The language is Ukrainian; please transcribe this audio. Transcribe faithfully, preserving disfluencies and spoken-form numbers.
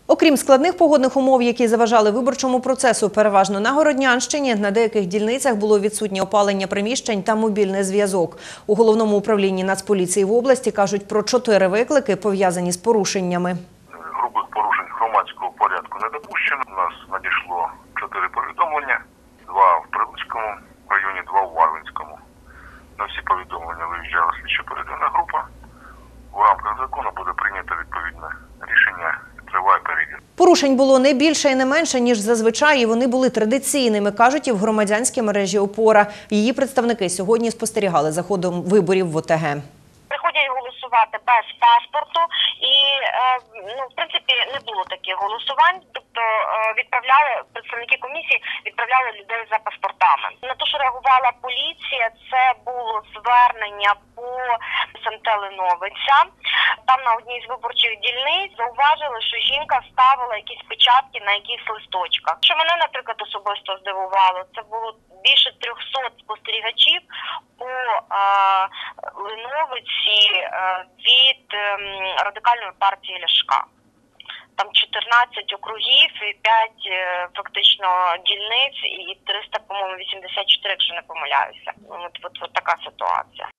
Окрім складних погодних умов, які заважали виборчому процесу переважно на Городнянщині, на деяких дільницях було відсутнє опалення приміщень та мобільний зв'язок. У Головному управлінні Нацполіції в області кажуть про чотири виклики, пов'язані з порушеннями. Грубих порушень громадського порядку не допущено. У нас надійшло чотири повідомлення, два в Прилуцькому районі, два в Варвинському. На всі повідомлення виїжджала слідчо-оперативна група. В рамках закону буде прийнято відповідне рішення. Триває перевірка. Порушень було не більше і не менше, ніж зазвичай, і вони були традиційними, кажуть і в громадянській мережі «Опора». Її представники сьогодні спостерігали за ходом виборів в ОТГ. Приходять голосувати без паспорту і, ну, в принципі, не було таких голосувань. Тобто відправляли, представники комісії відправляли людей за паспортами. На те, що реагувала поліція, це було звернення по СМТ Леновиця. Там на одній з виборчих дільниць зауважили, що жінка ставила якісь печатки на якихось листочках. Що мене, наприклад, особисто здивувало, це було більше трьохсот спостерігачів по е, Леновиці е, від е, Радикальної партії Ляшка. Там чотирнадцять округів і п'ять е, фактично дільниць і триста, по-моєму, вісімдесят чотири, якщо не помиляюся. От, от, от така ситуація.